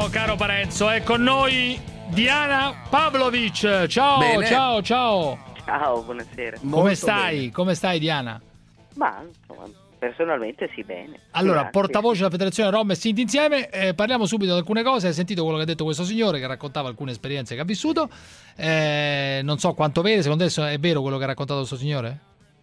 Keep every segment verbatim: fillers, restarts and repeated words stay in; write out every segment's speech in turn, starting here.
Buongiorno caro Parenzo, è con noi Diana Pavlovic. Ciao, Bene. ciao, ciao. Ciao, buonasera. Come Molto stai? bene. Come stai Diana? Ma insomma, personalmente sì, bene. Allora, Grazie. portavoce della Federazione Rom e Sinti Insieme, eh, parliamo subito di alcune cose. Hai sentito quello che ha detto questo signore che raccontava alcune esperienze che ha vissuto. Eh, non so quanto vero, secondo te è vero quello che ha raccontato questo signore?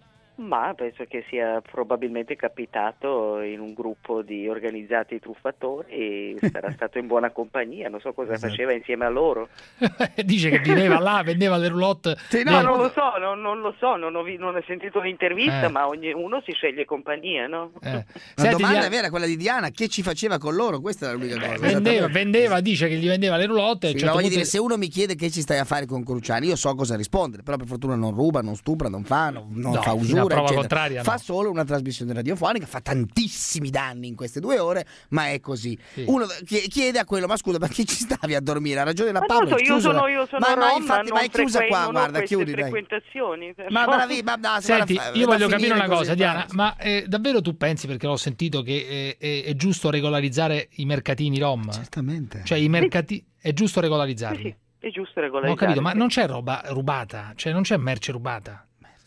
Ma penso che sia probabilmente capitato in un gruppo di organizzati truffatori e sarà stato in buona compagnia, non so cosa Esatto. faceva insieme a loro. Dice che viveva là, vendeva le roulotte. Sì, No, no, non lo so, non, non lo so, non ho, vi- non ho sentito l'intervista, Eh. ma ognuno si sceglie compagnia, no? Eh. La Senti, domanda Diana, è vera, quella di Diana, che ci faceva con loro? Questa era l'unica cosa. vendeva, Esattamente. vendeva, dice che gli vendeva le roulotte. Sì, a un ma certo voglio punto- dire, se uno mi chiede che ci stai a fare con Cruciani, io so cosa rispondere, però per fortuna non ruba, non stupra, non fa, non, non No, fa fino a usura, prova eccetera. contraria, no. Fa solo una trasmissione radiofonica, fa tantissimi danni in queste due ore, ma è così. Sì. Uno chi- chiede a quello, ma scusa, ma chi ci stavi a dormire? Ha ragione la Ma Paolo. non so, io chiusula. sono, io sono ma, ma rom, infatti, non ma è chiusa frequen- qua, non ho guarda, queste chiudi, dai. frequentazioni. Ma bravi, ma no, Senti, guarda, io da voglio capire finire una così, cosa, Diana, basta. ma eh, davvero tu pensi, perché l'ho sentito, che eh, è, è giusto regolarizzare i mercatini rom? Certamente. Cioè i mercati è giusto Sì, regolarizzarli? sì, è giusto Non ho regolarizzare. capito, ma non c'è roba rubata, cioè non c'è merce rubata.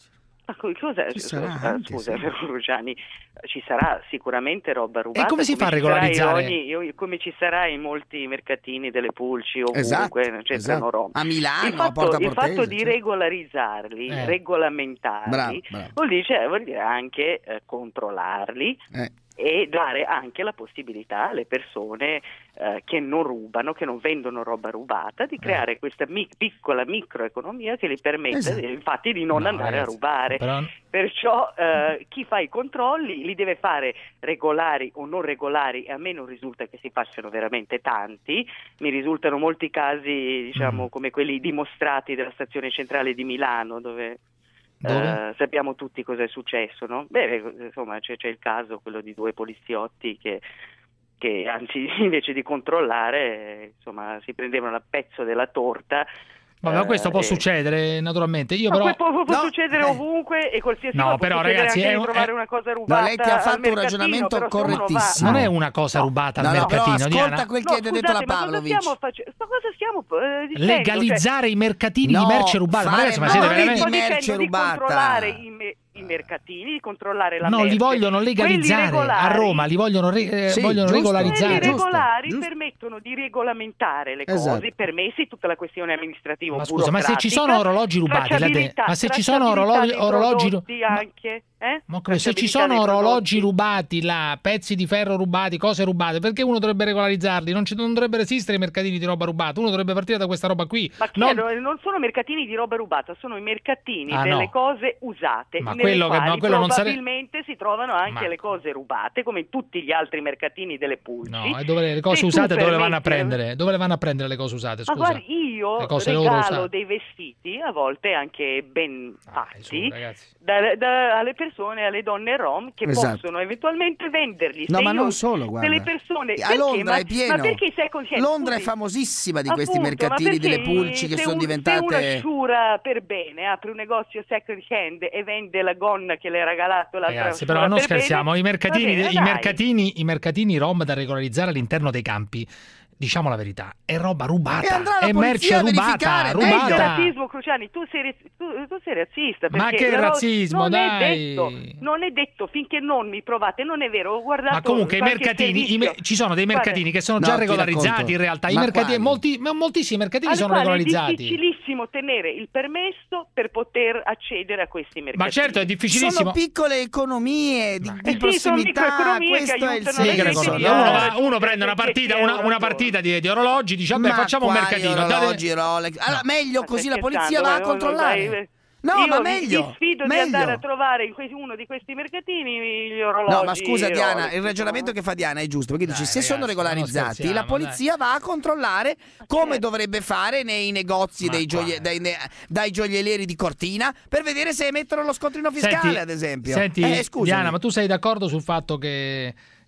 Ma co- cos'è? Ci sarà Scusa, anche, scusa sì. Cruciani, ci sarà sicuramente roba rubata. E come si fa a ci sarà in regolarizzare? ogni- io- come ci sarà in molti mercatini delle pulci ovunque, Esatto, c'entrano esatto. rom. A Milano, il a fatto, Porta il Portese, fatto di certo. regolarizzarli, Eh. regolamentarli, Bravo, bravo. Vuol, dire, vuol dire anche eh, controllarli Eh. e dare anche la possibilità alle persone eh, che non rubano, che non vendono roba rubata, di creare questa mi- piccola microeconomia che gli permette Esatto. eh, infatti di non No, andare ragazzi, a rubare. però- Perciò eh, chi fa i controlli li deve fare regolari o non regolari, e a me non risulta che si facciano veramente tanti, mi risultano molti casi, diciamo, Mm. come quelli dimostrati della stazione centrale di Milano, dove Dove? eh, sappiamo tutti cosa è successo, no? Beh, insomma, c'è, c'è il caso, quello di due poliziotti che, che anzi invece di controllare, eh, insomma, si prendevano il pezzo della torta. Vabbè, ma questo eh, può e- succedere naturalmente. Io Ma però può, può No, succedere eh. ovunque e qualsiasi No, cosa, però, può succedere ragazzi, anche è di un- trovare è- una cosa rubata. No, lei ti ha al fatto un mercatino, ragionamento però se uno va- correttissimo. non è una cosa rubata al No, no, mercatino, però Diana. ascolta quel No, che ha detto la scusate, ma cosa Pavlovic. stiamo facendo? Cosa stiamo eh, dicendo? Legalizzare i mercatini No, di merce rubata. Ma fare ragazzi, ma male siete di veramente... sto merce dicendo di rubata. controllare i, me- i mercatini, di controllare la No, merce. li vogliono Quelli legalizzare regolari- a Roma, li vogliono, re- eh, Sì, vogliono giusto. regolarizzare. Quelli Giusto, regolari giusto. permettono di regolamentare le Esatto. cose, i permessi, tutta la questione amministrativa. Ma scusa, ma se ci sono orologi rubati, la de- tracciabilità- ma se ci sono tracciabilità orologi, dei orologi ru- prodotti ma- anche, eh? ma come, se ci Tracciabilità sono dei orologi prodotti. rubati là, pezzi di ferro rubati, cose rubate, perché uno dovrebbe regolarizzarli? Non, ci, non dovrebbero esistere i mercatini di roba rubata, uno dovrebbe partire da questa roba qui. Ma Non- chiedo, non sono mercatini di roba rubata, sono i mercatini Ah, delle no. cose usate, Ma nelle quello che- quali ma quello non sare- probabilmente si trovano anche Ma- le cose rubate, come in tutti gli altri mercatini delle pulci. No, e dove le cose Se tu usate dove le vanno a permetti- prendere? Dove le vanno a prendere le cose usate? Ma Scusa. guardi, io Le cose loro regalo usate. dei vestiti, a volte anche ben Dai, su, fatti, ragazzi. da- da- alle persone, alle donne rom, che Esatto. possono eventualmente venderli. No, Se ma io- non solo, guarda. Se le persone... A perché? Londra Ma- è pieno. Ma perché sei cosciente? Londra è Scusi. famosissima di questi Appunto, mercatini ma delle perché pulci che se sono un- Se una diventate... sciura per bene apre un negozio second hand e vende la gonna che le ha regalato l'altra Ragazzi, sciura però non per scherziamo, bene, i mercatini, va bene, i dai. mercatini, i mercatini rom da regolarizzare all'interno dei campi, diciamo la verità, è roba E rubata, andrà la è merce polizia a rubata, verificare, Meglio meglio. rubata. razzismo, Cruciani, tu sei, tu, tu sei razzista. Ma perché che la ro- razzismo, non dai. È detto, non è detto finché non mi provate, non è vero. Ho guardato Ma comunque i qualche mercatini, i servizio. me- ci sono dei Guarda, mercatini che sono No, già ti regolarizzati racconto. in realtà, i Ma mercatini, quali? molti, ma moltissimi mercatini alle sono quali regolarizzati. È difficilissimo tenere il permesso per poter accedere a questi mercatini. Ma certo è difficilissimo. Sono piccole economie di, Ma- di Eh sì, sono prossimità, microeconomie che questo è il aiutano Sì, che la ne senso. so, gente uno, di- va- uno prende una partita, una, una partita di, di orologi, dice vabbè Ma facciamo un quali mercatino. orologi, date- Rolex? Allora, No. meglio Ma così stai la polizia scherzando? va a Ma- controllare. dai, No, io ma vi- meglio. vi sfido meglio. di andare a trovare in que- uno di questi mercatini gli orologi. No, ma scusa Diana, Rolex, il ragionamento che fa Diana è giusto, perché Dai, dici se ragazzi, sono non regolarizzati scherziamo, la polizia va a controllare come certo. dovrebbe fare nei negozi Ma dei gioie- quale? dai, ne- dai gioiellieri di Cortina per vedere se emettono lo scontrino fiscale, Senti, ad esempio. Senti, eh, scusami. Diana, ma tu sei d'accordo sul fatto che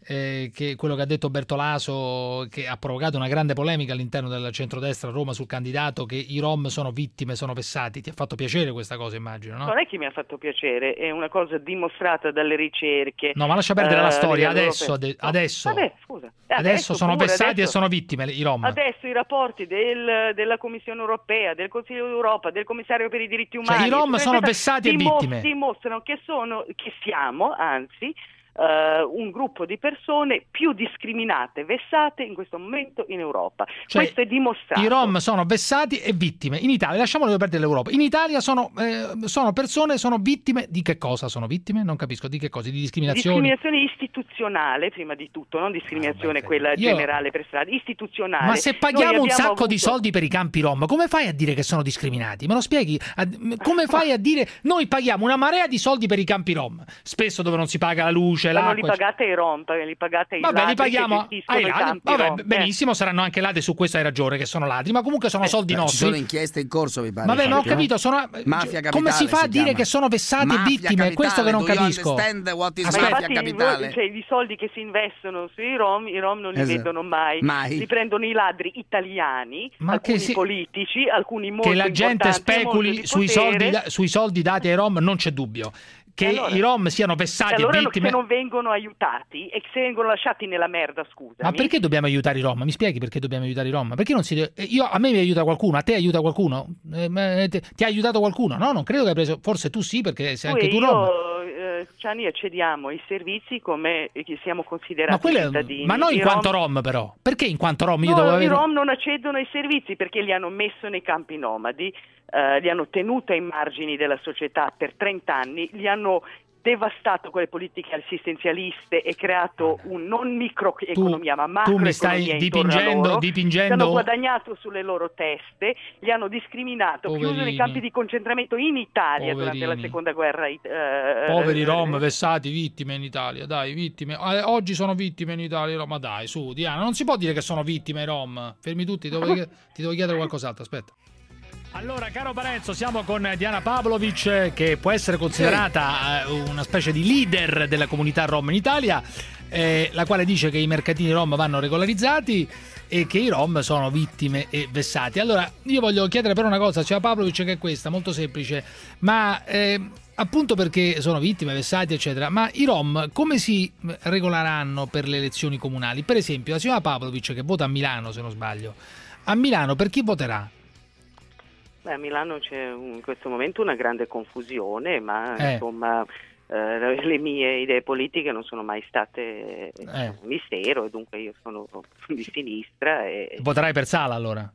eh, che quello che ha detto Bertolaso, che ha provocato una grande polemica all'interno del centrodestra a Roma sul candidato, che i Rom sono vittime, sono vessati. Ti ha fatto piacere questa cosa, immagino, no? Non è che mi ha fatto piacere, è una cosa dimostrata dalle ricerche. No, ma lascia perdere uh, la storia, adesso, no. adesso, Vabbè, scusa. adesso, adesso sono pure, vessati adesso, e sono vittime i Rom. Adesso i rapporti del, della Commissione europea, del Consiglio d'Europa, del Commissario per i diritti umani, cioè i Rom sono vessati e vittime. Dimostrano che sono, che siamo, anzi, Uh, un gruppo di persone più discriminate, vessate in questo momento in Europa. Cioè, questo è dimostrato. I Rom sono vessati e vittime. In Italia, lasciamolo perdere l'Europa. In Italia sono, eh, sono persone, sono vittime di che cosa sono vittime? Non capisco, di che cosa? Di discriminazione? Discriminazione istituzionale, prima di tutto, non discriminazione ah, beh, quella io... generale per strada, istituzionale. Ma se paghiamo un sacco avuto... di soldi per i campi Rom, come fai a dire che sono discriminati? Me lo spieghi? Come fai a dire noi paghiamo una marea di soldi per i campi Rom? Spesso dove non si paga la luce, l'acqua. Non li pagate i Rom, li pagate i vabbè, ladri li paghiamo che ai ladri. Vabbè, Rom. benissimo, saranno anche ladri, su questo hai ragione, che sono ladri, ma comunque sono soldi Beh, nostri. Ci sono inchieste in corso, mi pare. Vabbè, ma ho capito, sono Mafia capitale, come si fa a dire chiama. che sono vessati Mafia e vittime? capitale, Questo che non capisco. What is ma mafia infatti, capitale? Cioè, i soldi che si investono sui Rom, i Rom non li esatto. vedono mai. mai. Li prendono i ladri italiani, ma alcuni che si... politici, alcuni molto che la gente speculi sui soldi, potere. sui soldi dati ai Rom non c'è dubbio. Che allora, i Rom siano vessati allora e vittime. Se non vengono aiutati e se vengono lasciati nella merda, scusa. Ma perché dobbiamo aiutare i Rom? Mi spieghi perché dobbiamo aiutare i Rom? Perché non si io a me mi aiuta qualcuno, a te aiuta qualcuno? Eh, ti, ti ha aiutato qualcuno? No, non credo che hai preso, forse tu sì, perché sei anche tu io, Rom. Eh, Ciani, accediamo ai servizi come siamo considerati ma quelle, cittadini. Ma non in I quanto Rom, Rom però. Perché in quanto Rom io no, devo i avere... Rom non accedono ai servizi perché li hanno messo nei campi nomadi, eh, li hanno tenuti ai margini della società per trenta anni, li hanno devastato quelle politiche assistenzialiste e creato un non microeconomia ma macroeconomia. Tu mi stai dipingendo, dipingendo... Hanno guadagnato sulle loro teste, li hanno discriminato, Poverini. chiuso nei campi di concentramento in Italia Poverini. durante la seconda guerra. Eh, Poveri Rom vessati, vittime in Italia, dai, vittime. Eh, oggi sono vittime in Italia, ma dai, su, Diana, non si può dire che sono vittime i Rom. Fermi tutti, devo, ti devo chiedere qualcos'altro, aspetta. Allora, caro Parenzo, siamo con Diana Pavlovic, che può essere considerata una specie di leader della comunità Rom in Italia, eh, la quale dice che i mercatini Rom vanno regolarizzati e che i Rom sono vittime e vessati. Allora, io voglio chiedere però una cosa, c'è Pavlovic, che è questa, molto semplice, ma eh, appunto perché sono vittime, vessati, eccetera, ma i Rom come si regoleranno per le elezioni comunali? Per esempio, la signora Pavlovic, che vota a Milano, se non sbaglio, a Milano per chi voterà? Beh, a Milano c'è in questo momento una grande confusione, ma eh. insomma eh, le mie idee politiche non sono mai state eh. un mistero e dunque io sono di sinistra. E... Voterai per Sala allora?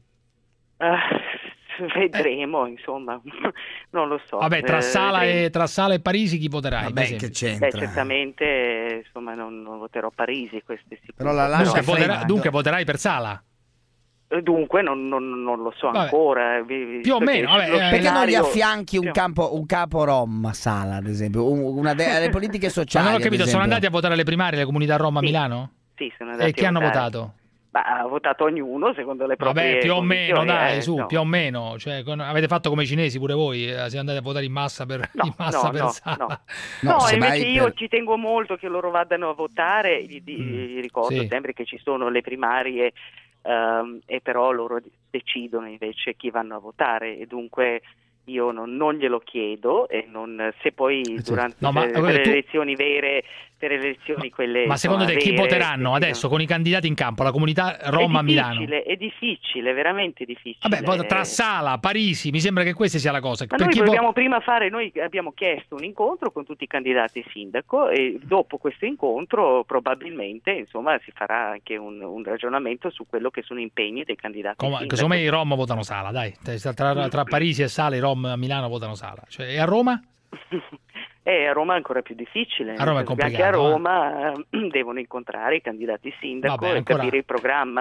Uh, vedremo, eh. insomma, non lo so. Vabbè, tra Sala, eh, e, tra Sala e Parisi chi voterai? Vabbè, che c'entra? Beh, certamente insomma non, non voterò Parisi, questo è sicuro. Però la lascia dunque, voterà, dunque voterai per Sala? Dunque non, non, non lo so vabbè. ancora. Più o meno. Vabbè, perché scenario... non gli affianchi un, campo, un capo Rom a Sala, ad esempio? Una delle politiche sociali. Ma non ho capito, sono andati a votare alle primarie le comunità Rom a sì. Milano? Sì, sono andati e chi a hanno votare. votato? Ma ha votato ognuno secondo le proprie Vabbè, più o meno, dai, eh, su, no. più o meno. Cioè, con, avete fatto come i cinesi pure voi? Eh, siete andati a votare in massa per, no, in massa no, per no, Sala? no. No, no invece io per... ci tengo molto che loro vadano a votare. Gli, gli ricordo sì. sempre che ci sono le primarie um, e però loro decidono invece chi vanno a votare e dunque io non, non glielo chiedo e non, se poi durante no, ma, per, vabbè, per tu... le elezioni vere per le elezioni quelle ma secondo insomma, te chi vere, voteranno adesso con i candidati in campo, la comunità Rom a Milano? È difficile, veramente difficile. Vabbè, tra Sala, Parisi, mi sembra che questa sia la cosa. Ma per noi chi dobbiamo vo... prima fare, noi abbiamo chiesto un incontro con tutti i candidati sindaco e dopo questo incontro probabilmente insomma si farà anche un, un ragionamento su quello che sono impegni dei candidati Come, sindaco. Secondo me i Rom votano Sala, dai, tra, tra Parisi e Sala i Rom a Milano votano Sala, cioè, e a Roma? Eh, a Roma è ancora più difficile, a Roma è anche a Roma eh? devono incontrare i candidati sindaco Vabbè, e capire il programma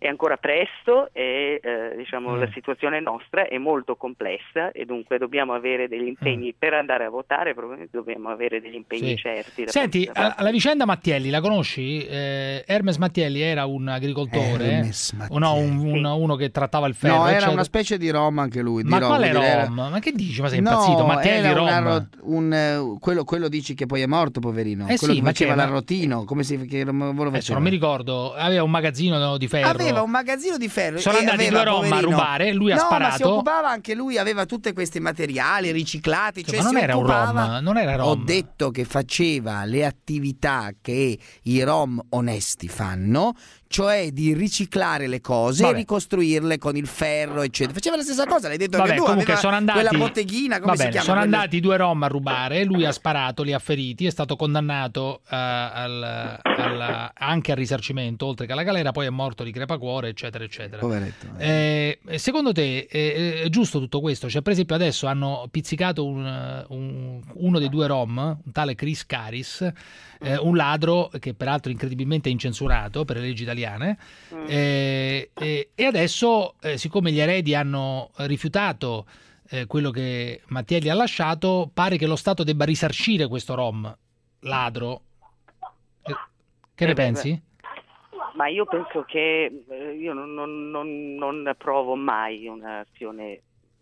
è ancora presto e eh, diciamo Mm. la situazione nostra è molto complessa e dunque dobbiamo avere degli impegni per andare a votare, probabilmente dobbiamo avere degli impegni Sì. certi. da Senti, parte- da parte- la vicenda Mattielli, la conosci? Eh, Hermes Mattielli era un agricoltore, Hermes o no, un- Mattielli. un- uno che trattava il ferro. No, era eccetera. una specie di Rom anche lui. Di Ma Rom, quale vuol dire, era- Rom? Ma che dici? Ma sei No, impazzito? Mattielli era un Rom? arro- un, eh, quello, quello dici che poi è morto, poverino. Eh quello sì, che ma faceva che- ma- l'arrotino, come si che lavoro Adesso faceva? non mi ricordo, aveva un magazzino di ferro. Aveva un magazzino di ferro. Sono e andati aveva, due Rom a poverino- rubare, lui ha no, sparato. ma si occupava anche lui, aveva tutti questi materiali riciclati. Sì, Cioè ma non si era un occupava- Rom, non era Rom. Ho detto che faceva le attività che i Rom onesti fanno, cioè di riciclare le cose Vabbè. e ricostruirle con il ferro, eccetera. Faceva la stessa cosa, l'hai detto Vabbè, anche tu. comunque aveva sono andati, quella botteghina, come va si bene, chiama? sono Quella- andati due Rom a rubare, lui ha sparato, li ha feriti, è stato condannato eh, al- al- anche al risarcimento, oltre che alla galera, poi è morto di crepacuore, eccetera, eccetera. Poveretto. Eh, secondo te eh, è giusto tutto questo? Cioè, per esempio, adesso hanno pizzicato un- un- uno dei due Rom, un tale Chris Caris, eh, un ladro che peraltro incredibilmente è incensurato per le leggi italiane, Mm. eh, eh, e adesso, eh, siccome gli eredi hanno rifiutato eh, quello che Mattielli ha lasciato, pare che lo Stato debba risarcire questo Rom ladro. Eh, Che ne Eh beh, pensi? Ma io penso che eh, io non, non, non, non approvo mai un'azione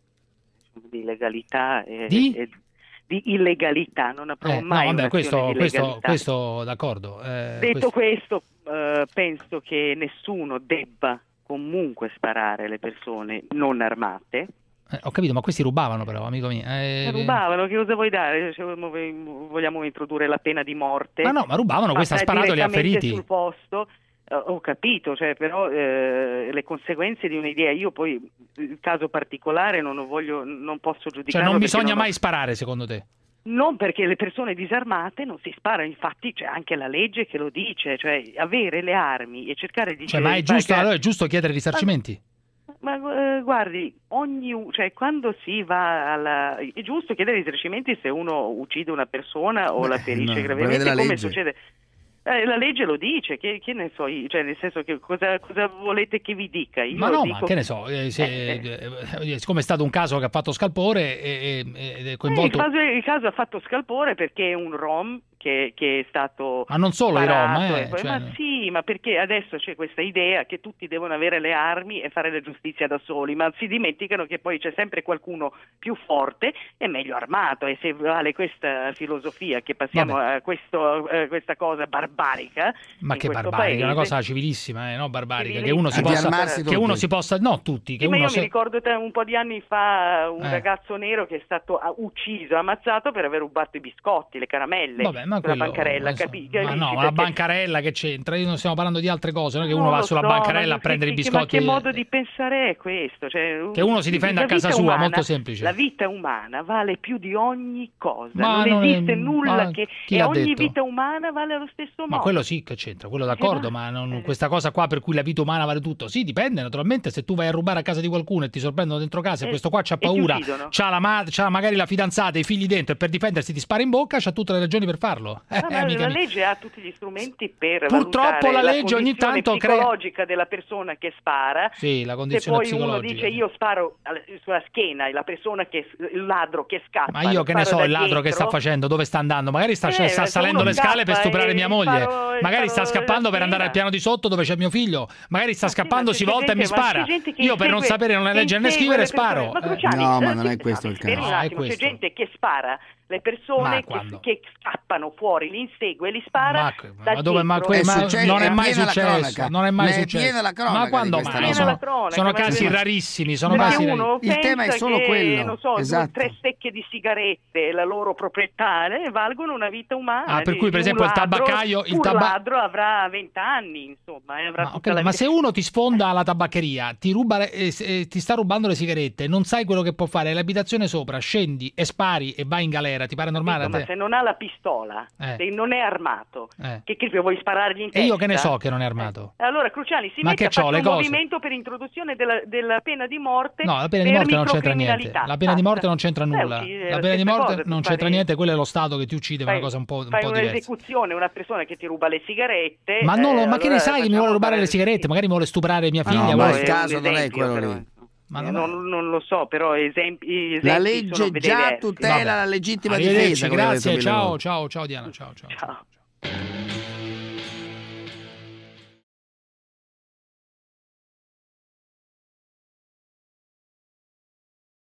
di legalità e Di? e di illegalità, non approvo Eh, no, mai vabbè, un'azione questo, di questo, legalità. questo d'accordo. eh, Detto questo- questo, eh, penso che nessuno debba comunque sparare alle persone non armate. eh, ho capito, ma questi rubavano però, amico mio. eh, Rubavano, che cosa vuoi dare? Cioè, vogliamo introdurre la pena di morte? Ma no, ma rubavano, questo ha Fatta sparato e li ha direttamente feriti. sul posto. Eh, ho capito, cioè, però eh, le conseguenze di un'idea, io poi il caso particolare non lo voglio, non posso Cioè giudicarlo. non perché bisogna non ho- mai sparare, secondo te? Non, perché le persone disarmate non si sparano, infatti c'è anche la legge che lo dice, cioè avere le armi e cercare di... Cioè, ma è giusto, fare- allora è giusto chiedere risarcimenti? Ma eh, guardi, ogni, cioè, quando si va alla... è giusto chiedere risarcimenti se uno uccide una persona o Beh, la ferisce no, gravemente, prevede la come legge. succede... Eh, la legge lo dice, che, che ne so io, cioè nel senso che cosa, cosa volete che vi dica? Io Ma no, dico... ma che ne so, eh, se, Eh, eh, siccome è stato un caso che ha fatto scalpore e, e- ed è Eh, il, coinvolto... caso, il caso ha fatto scalpore perché è un rom che, che è stato Ma non solo i Rom, sparato eh, e poi- cioè- ma sì, ma perché adesso c'è questa idea che tutti devono avere le armi e fare la giustizia da soli, ma si dimenticano che poi c'è sempre qualcuno più forte e meglio armato, e se vale questa filosofia che passiamo Vabbè. a questo, eh, questa cosa barbarica Ma in che questo barbarica, è una paese. cosa civilissima, eh, no barbarica, che Civilissima. uno si A possa... riarmarsi Che tutti. uno si possa... No, tutti, che Sì, ma uno... io se- mi ricordo te- un po' di anni fa un Eh. ragazzo nero che è stato ah, ucciso, ammazzato per aver rubato i biscotti, le caramelle, Vabbè, ma sulla quello, bancarella, non so. capi- Ma capisci? no, ma la Perché- bancarella che c'entra? Io non stiamo parlando di altre cose, non è che uno Non va lo sulla so, bancarella ma a prendere i che- biscotti. Ma che modo di pensare è questo? Cioè, Che uno si difenda la a casa vita sua, umana- molto semplice. La vita umana vale più di ogni cosa, Ma non, non è- esiste nulla ma che... chi E l'ha ogni detto? vita umana vale allo stesso modo. Ma quello sì che c'entra, quello d'accordo, Eh, ma non- eh. questa cosa qua per cui la vita umana vale tutto. Sì, dipende, naturalmente, se tu vai a rubare a casa di qualcuno e ti sorprendono dentro casa e Eh, questo qua c'ha e ti paura, uccidono. c'ha, la ma- c'ha magari la fidanzata e i figli dentro e per difendersi ti spara in bocca, c'ha tutte le ragioni per farlo. Eh, Ah, ma amica la mia. legge ha tutti gli strumenti per Purtroppo valutare la legge ogni condizione tanto crea- psicologica della persona che spara. Sì, la Se condizione poi uno psicologica. dice io sparo al- sulla schiena e la persona che il ladro che scappa, Ma io lo che ne sparo so da il ladro che sta dietro, facendo, dove sta andando? Magari sta, Eh, sta se salendo uno le scale per scappa stuprare e mia gli moglie. sparo- gli Magari sta sparo scappando la per andare al schiena. piano di sotto dove c'è mio figlio. Magari sta Ma sì, scappando, ma si c'è volta e mi gente- ma c'è spara. gente che Io per non insegue- sapere non che leggere né insegue scrivere le persone. sparo. Ma Eh. Cruciani, No, ma eh, non è sì, questo il speri caso. un No, è attimo, c'è questo. gente che spara le Ma persone quando? che, che scappano fuori, li insegue, li spara Ma, da ma dove, ma, dietro. que- È ma successo- non è è mai piena la successo, cronaca. non è mai Ne è successo. piena la cronaca Ma di quando questa mai? roba. Sono, Piena la cronaca, sono ma casi perché- rarissimi, sono Perché casi uno Il tema è pensa solo che, quello, non so, due, esatto. tre stecche di sigarette, la loro proprietà, eh, valgono una vita umana. Ah, per Di- cui, per di un esempio, il ladro- tabaccaio- il un taba- ladro avrà vent'anni, insomma, e avrà Ma, ho tutta capito, la ma vita. se uno ti sfonda alla tabaccheria, ti ruba le- eh, se- eh, ti sta rubando le sigarette, non sai quello che può fare, l'abitazione sopra, scendi e spari e vai in galera, era? Ti pare normale a Ma te? se non ha la pistola, Eh. se non è armato, Eh. che, che vuoi sparargli in E testa? io che ne so che non è armato? Eh. Allora Cruciani si Ma mette che a c'ho, fare le un cose? movimento per introduzione della, della pena di morte. No, la pena di per morte non c'entra niente. microcriminalità. La pena di morte non c'entra Beh, nulla. uccide La la pena di stessa morte cosa, non tu c'entra fai- niente, quello è lo Stato che ti uccide, è una Fai- cosa un po', un fai po' diversa. un'esecuzione, una persona che ti ruba le sigarette. Ma, non lo- eh, ma che ne allora sai che mi facciamo vuole rubare fare- le sigarette? Magari mi vuole stuprare mia Ma figlia. no, vuole- ma il è caso un non è esempio, quello però. lì. Ma non è- non, non lo so, però esempi, esempi La sono legge ben già diversi. tutela Vabbè. la legittima Arrivederci, difesa. come ha detto grazie, Mille ciao, volte. ciao, ciao Diana, ciao, ciao. Ciao. ciao.